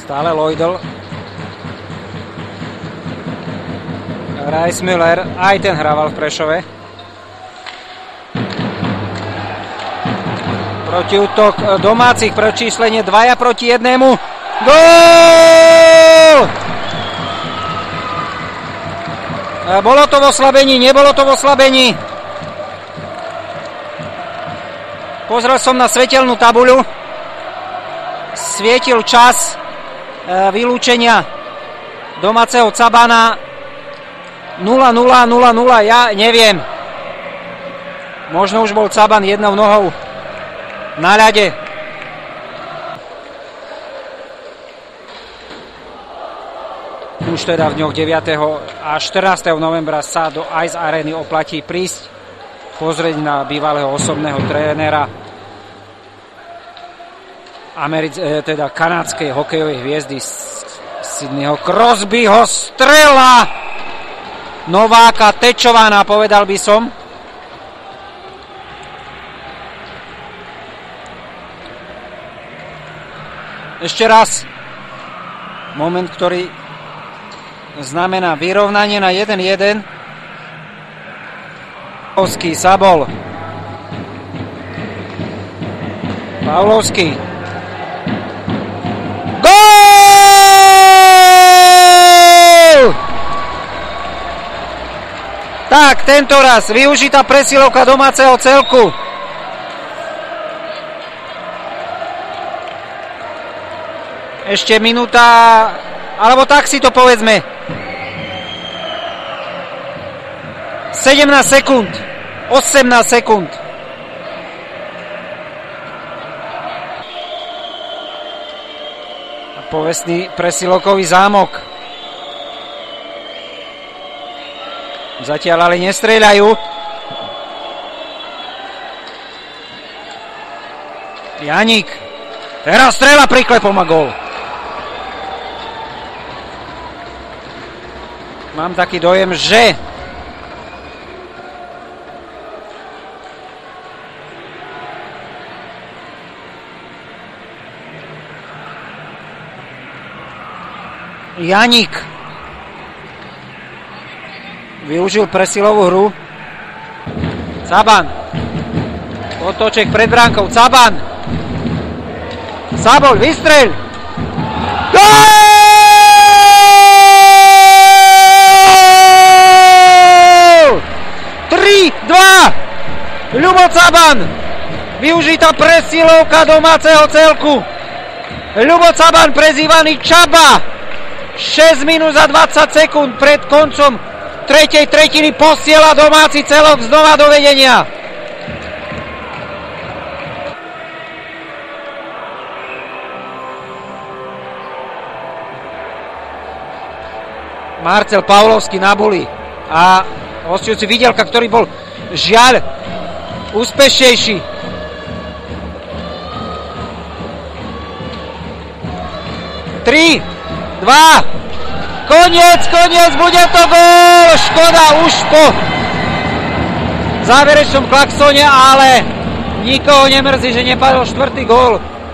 Stále Lloydl. Reismüller, aj ten hrával v Prešove. Protiútok domácich, prečíslenie 2 proti 1. Gól! Bolo to v oslabení, nebolo to v oslabení. Pozrel som na svetelnú tabuľu. Svietil čas vylúčenia domáceho Cabana 0-0, 0-0, ja neviem. Možno už bol Caban jednou nohou na ľade. Už teda v dňoch 9. a 14. novembra sa do Ice Areny oplatí prísť pozrieť na bývalého osobného trénera teda kanadskej hokejovej hviezdy Sidneyho Crosbyho, strela Nováka, tečovaná, povedal by som. Ešte raz moment, ktorý znamená vyrovnanie na 1-1. Pavlovský, Sabol. Pavlovský. Gól! Tak, tento raz využitá presilovka domáceho celku. Ešte minúta, alebo tak si to povedzme. 17 sekúnd, 18 sekúnd. A povestný presilovkový zámok. Zatiaľ ale nestrieľajú. Janík. Teraz strieľa priklepom a gól. Mám taký dojem, že Janík využil presilovú hru. Caban. Otoček pred bránkou. Caban. Sabol, vystrel. Gól! 3-2. Ľubo Caban. Využitá presilovka domáceho celku. Ľubo Caban, prezývaný Čaba. 6 minút a 20 sekúnd pred koncom tretej tretiny posiela domáci celok znova do vedenia. Marcel Pavlovský na buli a hostujúci Vidielka, ktorý bol žiaľ úspešnejší. 3, 2, koniec, bude to gól, škoda už po záverečnom klaxone, ale nikoho nemrzí, že nepadol štvrtý gól.